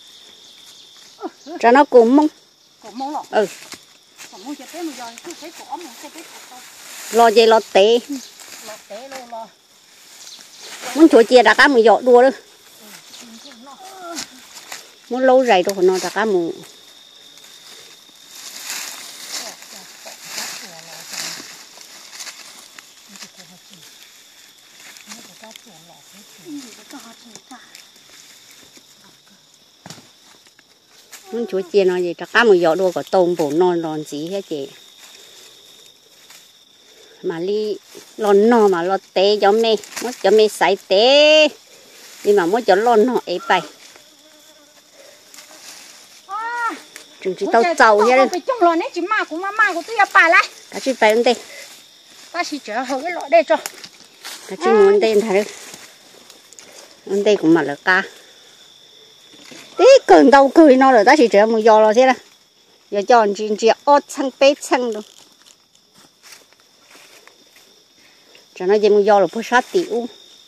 cho nó cùng mông cổ mông lọ ừ cổ mông chơi tên mà rồi cứ thấy cổ mông cái cái lo gì lo té lo té lo lo muốn chúa chia đã cá mười giọt đua đó muốn lâu dày đâu nó đã cá mù muốn chúa chia nó gì đã cá mười giọt đua có tôm bổ non non gì hết chị mà li lon no mà lo té cho mẹ mất cho mẹ sải té nhưng mà mất cho lon no ấy bay chừng chỉ tao trâu nha đấy trong lò này chỉ ma của mama của tôi bà lại cá chỉ phải lên đây ta chỉ chở hầu cái lọ đây cho cá chỉ muốn đây thà đấy lên đây cũng mà là cá tí cần đâu cười nó rồi ta chỉ chở một giò rồi thế này giờ cho anh chị chị ót xăng bé xăng đâu cho nó dêm giò là bớt sát tiểu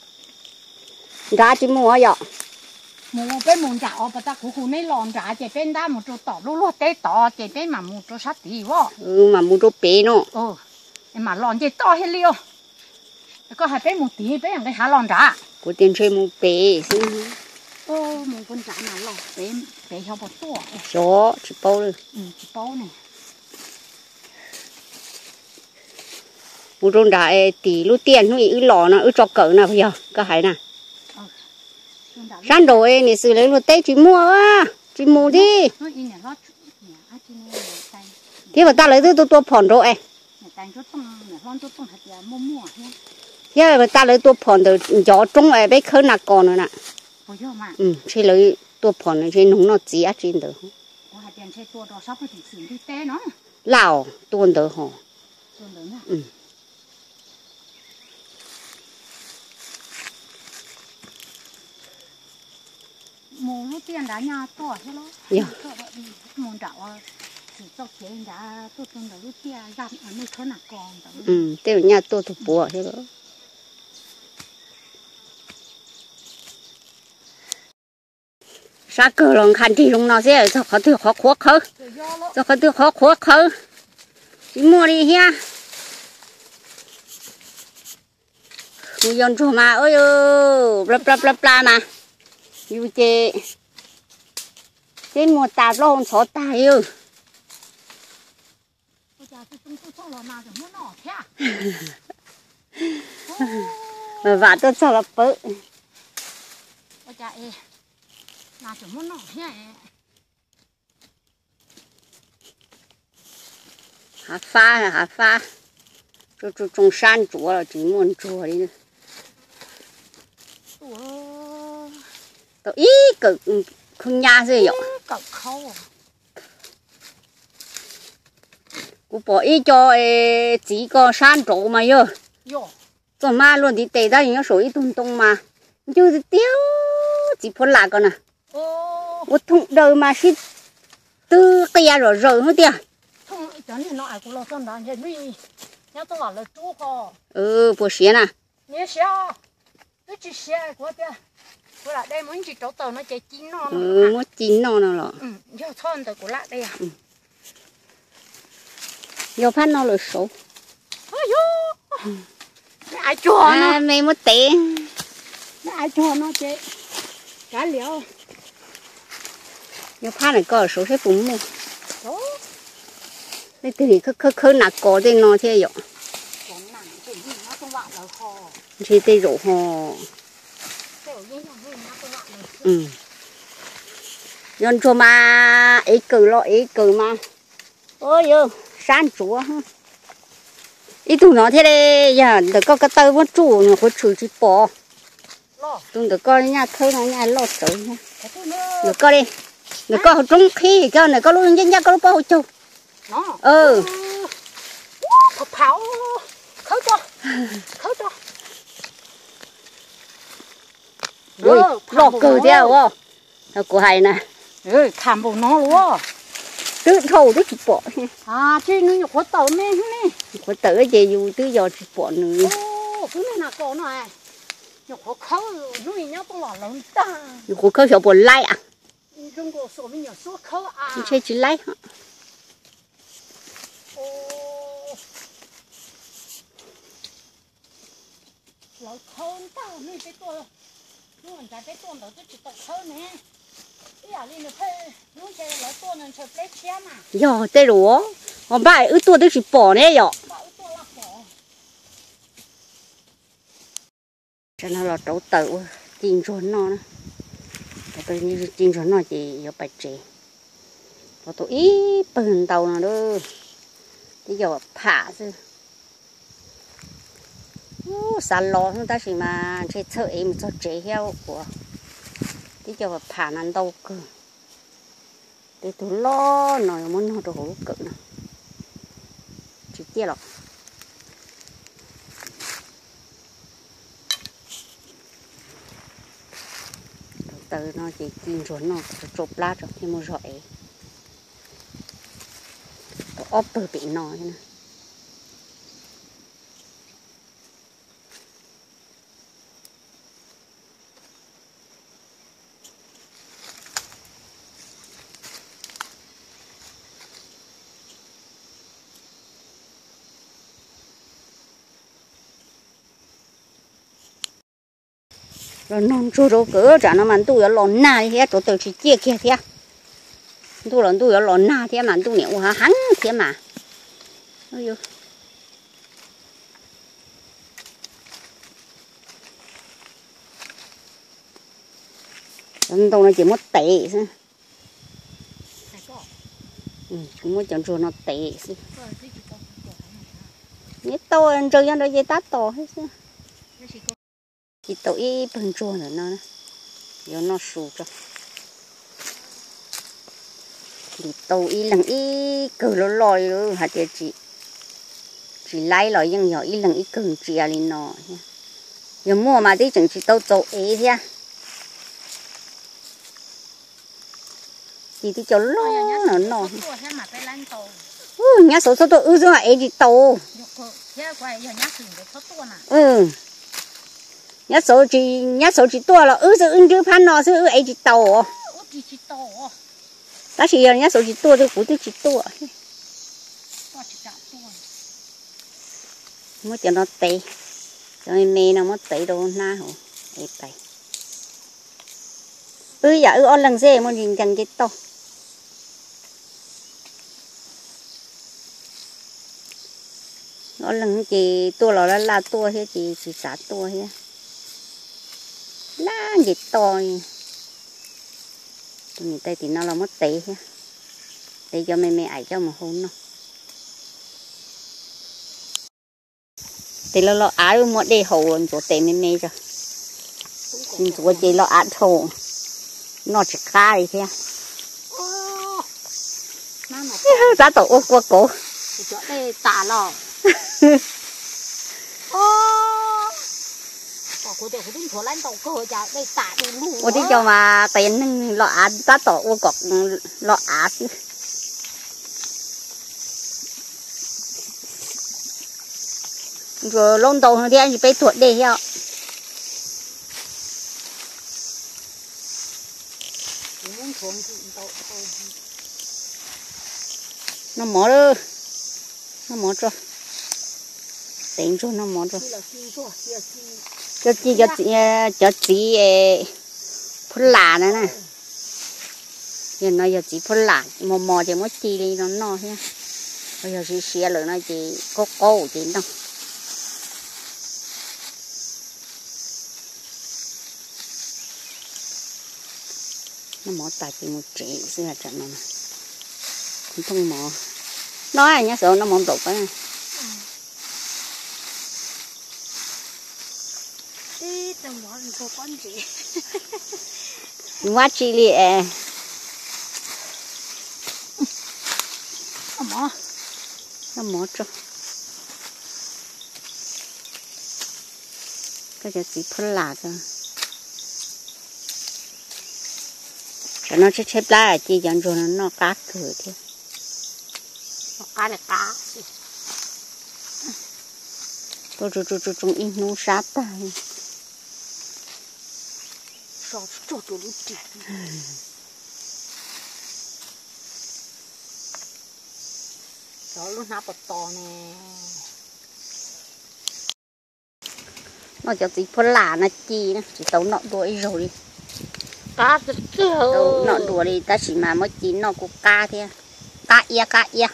ra chỉ mua vậy mua bên mua trả ở bên ta cũng không nên làm trả chỉ bên ta một chỗ tỏ lúa lúa té tỏ chỉ bên mà một chỗ sát tiểu vợ ừ mà mua chỗ bé nó ừ mà làm chỉ to hết liêu có hai bên một tí bên cái há làm trả của tiền chơi mua bé ô một con trả nào làm bên bên không có to số chỉ bao rồi ừ chỉ bao này mua trong đại tỷ lúc tiền nó ứ lò nó ứ cho cỡ nào bây giờ có hay nè rán đồ ấy này xử lý luôn tết chỉ mua á chỉ mua đi thế mà ta lấy từ tôi tôi phòn rồi thế mà ta lấy tôi phòn từ gió trong ấy bé khơi nạc còn nữa nè ừ chỉ lấy tôi phòn này trên nông nó chỉ á trên được lào tuôn được hả ừ mua lúc tiền đã nhà to thế đó dạ mua đảo ừ tiêu nhà tôi thuộc bùa thế đó sao cơ lòng khăn thì lúc nào sẽ cho khó tiêu khó khó khó cho khó tiêu khó khó khó đi mua đi ha người dân chỗ mà ơi ơi bla bla bla bla mà yêu chị trên một tạt lo hồn số tài ư mà vả tôi sao là bự hạt pha là hạt pha cho cho trồng san chúa là chỉ muốn chúa đi nữa tôi ý cực không nhà gì vậy cô bỏ ý cho chỉ có san chỗ mà yo cho mà luôn thì tệ ra những số ít tung tung mà chứ tiêu chỉ phun lạc con à một thùng đời mà xịt từ kia rồi rồi hết tiền ừ bữa xía nè ừ mất chín nó nào rồi giờ phát nó là số ai cho nó mày mất tiền ai cho nó chị cá liều giờ phát này có số sẽ cũng mua đây thì cứ cứ cứ nạp cổ đây nó thế vậy thì đây rổ hồ ừ nhân cho mà ấy cử lo ấy cử mà ôi ơi san chúa ít tụi nó thế đây giờ được có cái tơ vẫn chủ nó có chửi chỉ bỏ tụi được coi nhà thơ nó nhà lo trời nha được coi đi được coi trong khi cho này có luôn nhân gia có lúc bao châu ừ pháo khấu cho khấu cho ui lo cử theo không của hay nè ừ thảm bộ nó luôn tứ thầu tứ chỉ bỏ à chứ nó có tàu mê nè có tớ gì dù tứ giờ chỉ bỏ nữa ô cái này là có này nó có khấu nuôi nhá con lò lớn ta có khâu sợ bỏ lại à trong cổ số mình nhiều số khấu à chơi chỉ lại ô lò khấu ta nuôi cáiตัวnuôi mình cáiตัวđó chỉ tập khấu nè giờ tê rúa còn bài ư tua tứ chỉ bỏ nè giờ cho nó là trâu tự chín chuẩn nó nè tôi như chín chuẩn nó chỉ có bạch chế và tôi ý bừng tàu nào đó bây giờ phá chứ sàn lò chúng ta chỉ mà chơi chơi em cho chế heo của bây giờ phá năn đâu cơ để tôi lo nói muốn nó đồ cực nè chỉ tiếc lắm từ nó chỉ chín rồi nó chụp lá rồi thì mua rồi tôi ốp bờ bị nó nè rồi non chua đâu cỡ chả nó mình tu ở lon na thế tôi tự chỉ chia kia thế tu lon tu ở lon na thế mà tu nhiều hả hắn thế mà ôi yo đâu nó chỉ mất tệ thôi ừ chúng mới chọn chua nó tệ xí nhớ tôi ăn chơi ăn đâu gì tát to hết xí chỉ tao ý bận chua nữa nó giờ nó sụt cho thì tao ý lần ý cử nó lòi rồi hạt địa chỉ chỉ lấy lòi nhưng nhỏ ý lần ý cử chỉ là lên nó giờ mua mà đi chẳng chỉ tao trộn ý thế chỉ thì cho lo nó nó Tua thế mà phải lên tàu. ừ nhá số số tôi ư rồi ấy đi tàu Thế quay giờ nhá thử cái số tua nè. ừ nhá số chỉ nhá số chỉ tua là ư rồi ư chứ phan nó chứ ư ấy đi tàu Ủa chỉ chỉ tàu. ta chỉ nhá số chỉ tua thì cũng chỉ tua Tua chỉ chạm tua. mới cho nó tê cho nên mẹ nó mới tê đâu na hổ ấy tê ư dạ ư on lần dê mới nhìn chân cái to on lần chỉ tua là là tua thế chỉ chỉ xả tua thế lá gì to tụi tay thì nó là mất tê thế để cho mẹ mẹ ấy cho mà hôn nó thì nó lo áo một để hầu chỗ tê mẹ mẹ cho chỗ chỉ lo áo thầu nó chỉ khai thế giá tổ ô qua cổ Chỗ đây tả lò. Ô. Cô để cái thua lên tàu cơ chả đây tả đi lù. ô đi cho mà tiền lo áo giá tổ ô cọc lo áo chứ rồi lông tàu thì anh chỉ phải thuận để theo nó mỏ rồi nó mỏ rồi tính cho nó mỏ rồi cho chị cho chị cho chị phun lá nữa nè giờ nó giờ chị phun lá mò mò thì mới chi đi nó no thế bây giờ chị xé rồi nó chị có cô chị đâu nó mỏ tài chị một trẻ xưa là trận này cũng không mỏ nói nhá sợ nó mỏ tục á đi tầm mỏ thì có con gì quá chi li à nó mỏ nó mỏ cho cái giờ chị phun lá cho cho nó chết chết lá chị dọn rồi nó cá cửa thế cá là cá tôi tôi tôi tôi trong in nung sát ta sao cho tôi lúc chị đó lúc nào bật to nè nó cho chị phun lá nó chi nó chỉ tấu nọ đuổi rồi cá thật tấu nọ đuổi đi ta chỉ mà mới chín nó có cá thế cá ia cá ia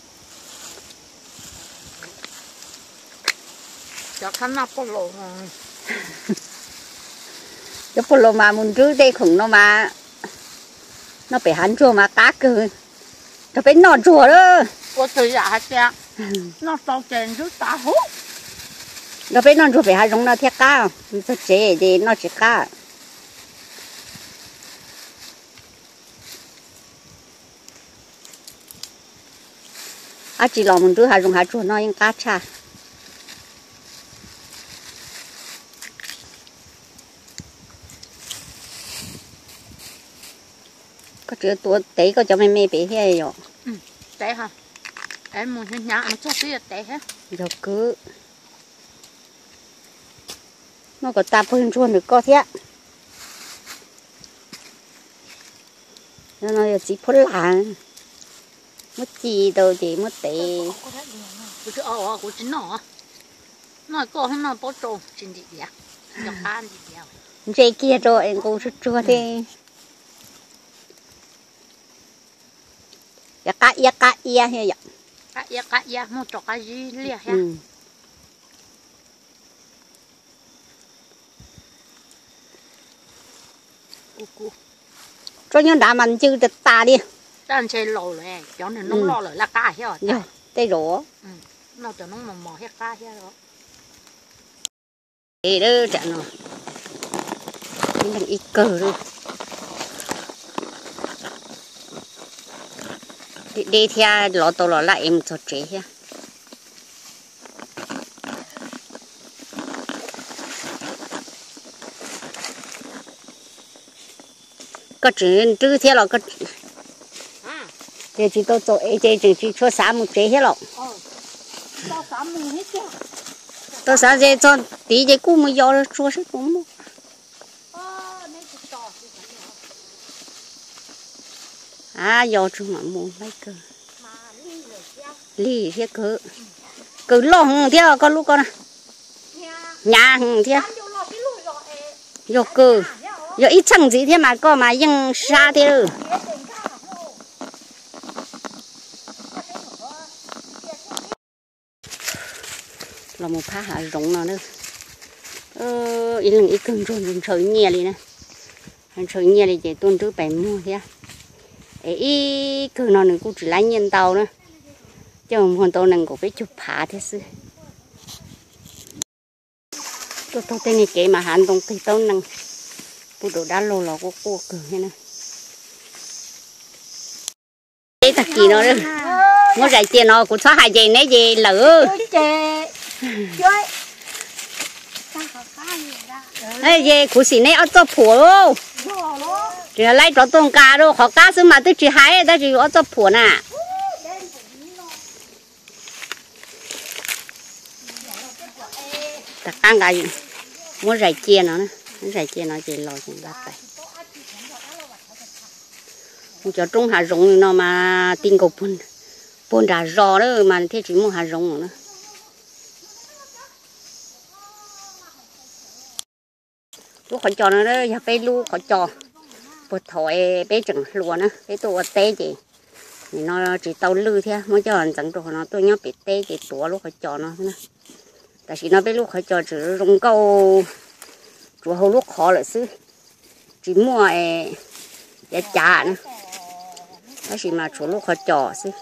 cho khăn nào có lộ cái phun lô mà muốn rưỡi đây khủng nó mà nó phải hắn chùa mà cá cơ nó phải nọ chùa đó có thời giả hả nó tao chèn rút tá hút nó phải nọ chùa phải hắn giống nó thiết cá nó chế thì nó chỉ cá à chỉ lo muốn rưỡi hắn giống hắn chùa nó những cá cha có chuyện tuổi tế có cho mẹ mẹ bé thế rồi ừ té hả em muốn nhà nó cho tí té hết rồi cứ nó có tạp hơn chuồn được có thế nó nói chỉ phun lá mất chi đâu thì mất tệ cái cái ồ của chính nó nó có hôm nào bớt trộn chính gì vậy nhập ăn gì vậy dây kia rồi em cũng rất chua thế ya cá ya cá ya hay vậy cá ya cá ya một trò cá gì liền ha cu cu cho nhân đã mình chưa được ta đi đang chơi lò rồi cho nên nó lo rồi là cá hết rồi tay rổ nó cho nó mò mò hết cá hết rồi đi đó trận rồi mình đang ít cờ rồi đi đi theo lọ tổ lọ lại em cho chế ha có chuyện trước theo là có thì chỉ tôi cho ấy chỉ chỉ cho sáu một chế hết rồi Tao sắm mình hết chưa? tôi sao vậy cho tí cái cú mới do chua sức cũng à do chung mà mua mấy cơ lì thế cơ cứ lo hằng theo con lúc con à nhà hằng theo do cơ do ít chẳng gì thế mà có mà nhưng xa thế rồi là một phá hạ rộng nào nữa ờ ít lần ít cưng rồi mình chơi nhẹ đi nè mình chơi nhẹ đi để tuần trước bảy mua thế ấy ít cưng nào nữa cũng chỉ lấy nhân tàu nữa chứ không hoàn toàn năng có phải chụp phá thế sư tôi tôi tên này kể mà hạn đồng thì tao năng phụ đồ đá lô lò của cô cưng thế nè cái thật kỳ nó nữa nó dạy tiền nó cũng xóa hai giày nấy gì lỡ chơi ấy gì cũng xí nấy ở chỗ phủ luôn chỉ là lấy chỗ tôm cá đâu họ cá xứ mà tôi chỉ hái đó chỉ ở chỗ phủ nè ta ăn cái gì muốn dạy chia nó nè muốn dạy chia nó chỉ lò chỉ bắt tay cho trung hà rồng nó mà tin cầu bún bún đã rò đó mà thế chỉ muốn hà rồng nữa lúc họ cho nó đó giờ bé lu họ cho bột thỏi bé chừng lúa nữa bé tôi té gì nó chỉ tàu lư thế mới cho anh chẳng rồi nó tôi nhớ bị té chỉ tua lúc họ cho nó nữa tại vì nó bé lúc họ cho chỉ rong câu chúa hầu lúc khó lại xứ chỉ mua để trả nữa cái gì mà chúa lúc họ cho xứ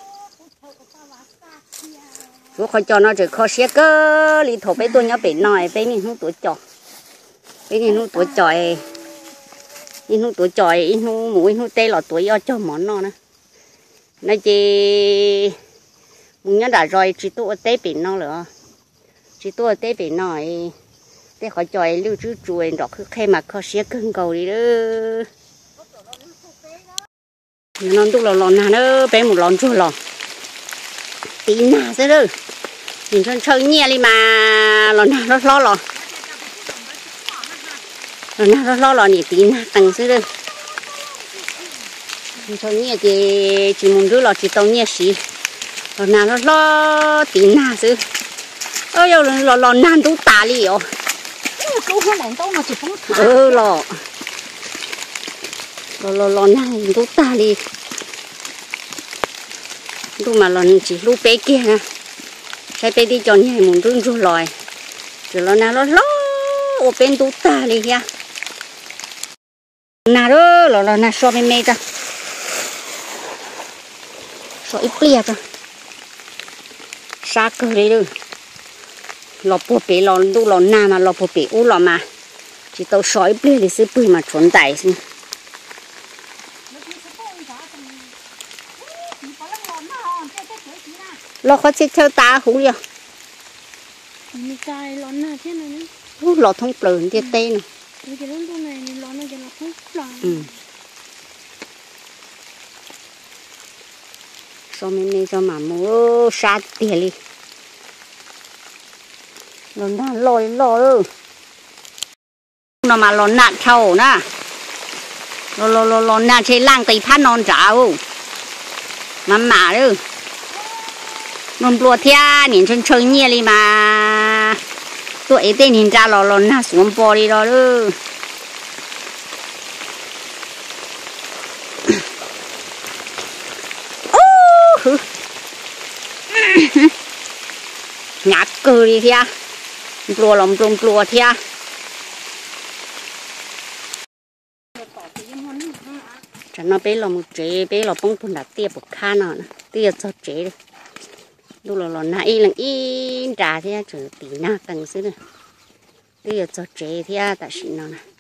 chúa họ cho nó chỉ khó xé cơ li thổ bé tôi nhớ bị nói bé này không tuổi cho cái này nó tuổi trọi, nó tuổi trọi, nó mũi nó tê là tuổi cho món nó nè, nó chỉ muốn nhớ đã rồi chỉ tuổi tê bị nó nữa, chỉ tuổi tê bị nó, tê khỏi trọi lưu trữ chuối đó cứ khai mà khó xé cưng cầu đi đó, nó tu là lon nào nữa, bé một lon chua lon, tí nào thế đó, nhìn chân chơi nhẹ đi mà lon nào nó lo lon. Rồi nó lo lo nhỉ tí na tăng xứ đây cho nhẹ thì chỉ muốn đưa lo chỉ tao nhẹ xí rồi nào nó lo tí na xứ ơi giờ lo lo nan tú tà li ô câu hai lần tao mà chỉ không thả ừ lo lo lo lo nan tú tà li lúc mà lo chỉ lúc bé kia nè sai bé đi cho nhẹ muốn đưa cho lòi rồi lo nào lo lo ở bên tú tà li nha nào đó là là nào so với mẹ ta so ít bia ta sa cơ đi được lò bột bể lò đu lò na mà lò bột bể u lò mà chỉ tao so ít bia thì sẽ bươi mà trốn tại xin lò khó chết theo ta hú rồi mình cài lò na thế này nữa hú lò thông plờn thế tê này cái lớn tu này lò nó cho nó không lò ừ so mình mình cho mà mua sát tiền đi lon đã lôi lôi nó mà lon nát thâu nè lon lon lon lon nát chơi lang tây phát non chảo mà mà đó non bùa thia nhìn chân chơi nhẹ đi mà tuổi tên nhìn ra lon lon nát xuống bò đi đó đó nhát cơ đi thia plua lòng plum plua thia cho nó bé lòng một chế bé lòng bông phun đã tiệp một kha nào nè tiệp cho chế đi lúc là lò nãy là in trà thia chữ tí na tầng xứ này tiệp cho chế thia tại xí nào nè